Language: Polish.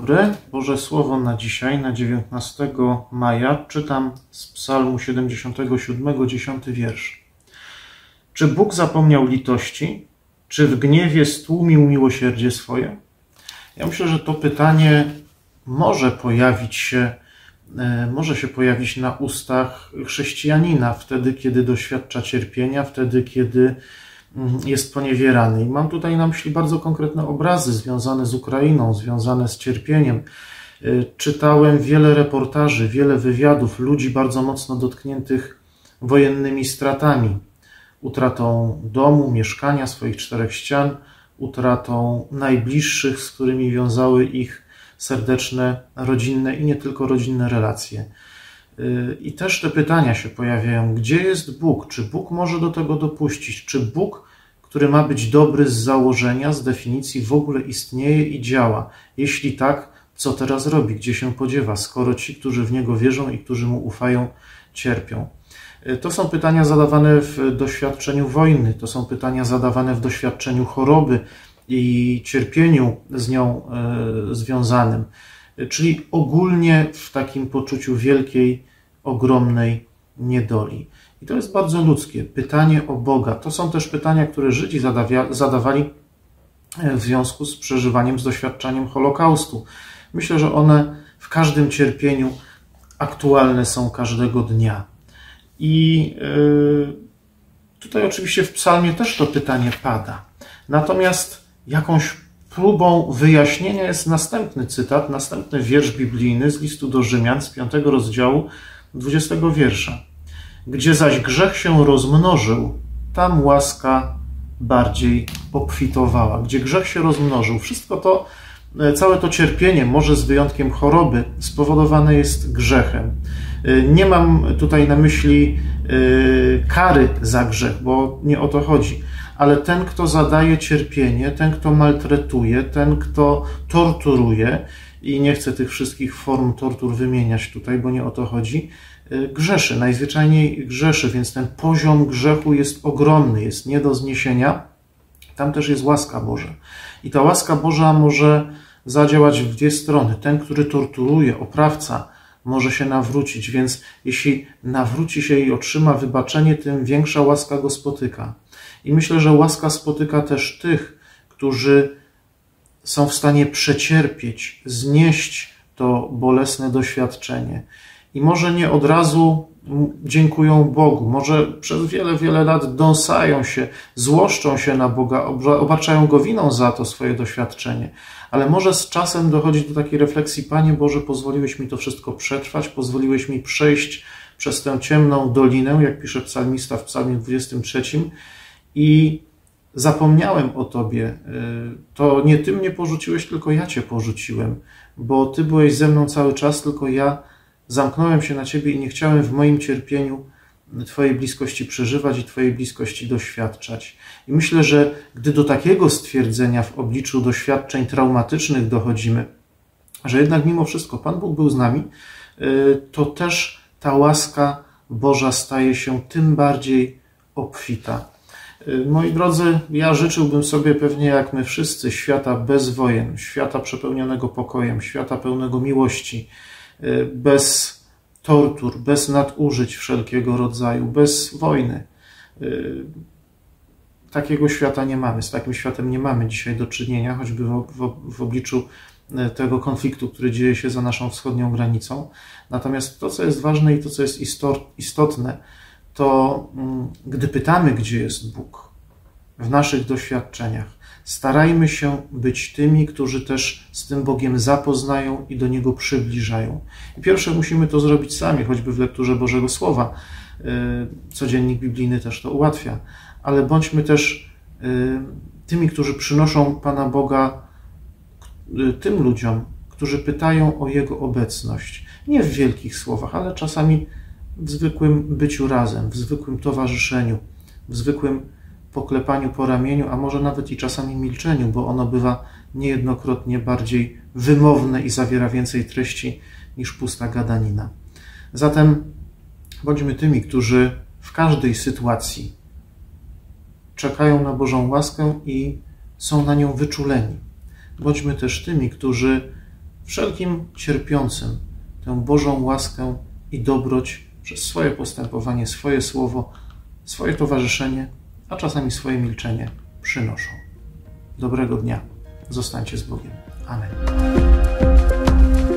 dobry. Boże Słowo na dzisiaj, na 19 maja, czytam z Psalmu 77, 10 wiersz. Czy Bóg zapomniał litości? Czy w gniewie stłumił miłosierdzie swoje? Ja myślę, że to pytanie może się pojawić na ustach chrześcijanina wtedy, kiedy doświadcza cierpienia, wtedy, kiedy jest poniewierany. I mam tutaj na myśli bardzo konkretne obrazy związane z Ukrainą, związane z cierpieniem. Czytałem wiele reportaży, wiele wywiadów ludzi bardzo mocno dotkniętych wojennymi stratami. Utratą domu, mieszkania, swoich czterech ścian, utratą najbliższych, z którymi wiązały ich serdeczne, rodzinne i nie tylko rodzinne relacje. I też te pytania się pojawiają. Gdzie jest Bóg? Czy Bóg może do tego dopuścić? Czy Bóg, który ma być dobry z założenia, z definicji, w ogóle istnieje i działa? Jeśli tak, co teraz robi? Gdzie się podziewa, skoro ci, którzy w Niego wierzą i którzy Mu ufają, cierpią? To są pytania zadawane w doświadczeniu wojny, to są pytania zadawane w doświadczeniu choroby i cierpieniu z nią związanym, czyli ogólnie w takim poczuciu wielkiej, ogromnej niedoli. I to jest bardzo ludzkie. Pytanie o Boga. To są też pytania, które Żydzi zadawali w związku z przeżywaniem, z doświadczeniem Holokaustu. Myślę, że one w każdym cierpieniu aktualne są każdego dnia. I tutaj oczywiście w psalmie też to pytanie pada. Natomiast jakąś próbą wyjaśnienia jest następny cytat, następny wiersz biblijny z listu do Rzymian z 5 rozdziału 20 wiersza. Gdzie zaś grzech się rozmnożył, tam łaska bardziej obfitowała. Gdzie grzech się rozmnożył, wszystko to, całe to cierpienie, może z wyjątkiem choroby, spowodowane jest grzechem. Nie mam tutaj na myśli kary za grzech, bo nie o to chodzi. Ale ten, kto zadaje cierpienie, ten, kto maltretuje, ten, kto torturuje, i nie chcę tych wszystkich form tortur wymieniać tutaj, bo nie o to chodzi, grzeszy, najzwyczajniej grzeszy, więc ten poziom grzechu jest ogromny, jest nie do zniesienia. Tam też jest łaska Boża. I ta łaska Boża może zadziałać w dwie strony. Ten, który torturuje, oprawca, może się nawrócić, więc jeśli nawróci się i otrzyma wybaczenie, tym większa łaska go spotyka. I myślę, że łaska spotyka też tych, którzy są w stanie przecierpieć, znieść to bolesne doświadczenie. I może nie od razu dziękują Bogu, może przez wiele, wiele lat dąsają się, złoszczą się na Boga, obarczają Go winą za to swoje doświadczenie. Ale może z czasem dochodzi do takiej refleksji: Panie Boże, pozwoliłeś mi to wszystko przetrwać, pozwoliłeś mi przejść przez tę ciemną dolinę, jak pisze psalmista w psalmie 23, i zapomniałem o Tobie. To nie Ty mnie porzuciłeś, tylko ja Cię porzuciłem, bo Ty byłeś ze mną cały czas, tylko ja zamknąłem się na Ciebie i nie chciałem w moim cierpieniu Twojej bliskości przeżywać i Twojej bliskości doświadczać. I myślę, że gdy do takiego stwierdzenia w obliczu doświadczeń traumatycznych dochodzimy, że jednak mimo wszystko Pan Bóg był z nami, to też ta łaska Boża staje się tym bardziej obfita. Moi drodzy, ja życzyłbym sobie, pewnie jak my wszyscy, świata bez wojen, świata przepełnionego pokojem, świata pełnego miłości, bez tortur, bez nadużyć wszelkiego rodzaju, bez wojny. Takiego świata nie mamy, z takim światem nie mamy dzisiaj do czynienia, choćby w obliczu tego konfliktu, który dzieje się za naszą wschodnią granicą. Natomiast to, co jest ważne i to, co jest istotne, to gdy pytamy, gdzie jest Bóg w naszych doświadczeniach, starajmy się być tymi, którzy też z tym Bogiem zapoznają i do Niego przybliżają. I pierwsze musimy to zrobić sami, choćby w lekturze Bożego Słowa. Codziennik biblijny też to ułatwia. Ale bądźmy też tymi, którzy przynoszą Pana Boga tym ludziom, którzy pytają o Jego obecność. Nie w wielkich słowach, ale czasami w zwykłym byciu razem, w zwykłym towarzyszeniu, w zwykłym poklepaniu po ramieniu, a może nawet i czasami milczeniu, bo ono bywa niejednokrotnie bardziej wymowne i zawiera więcej treści niż pusta gadanina. Zatem bądźmy tymi, którzy w każdej sytuacji czekają na Bożą łaskę i są na nią wyczuleni. Bądźmy też tymi, którzy wszelkim cierpiącym tę Bożą łaskę i dobroć przez swoje postępowanie, swoje słowo, swoje towarzyszenie, a czasami swoje milczenie przynoszą. Dobrego dnia. Zostańcie z Bogiem. Amen.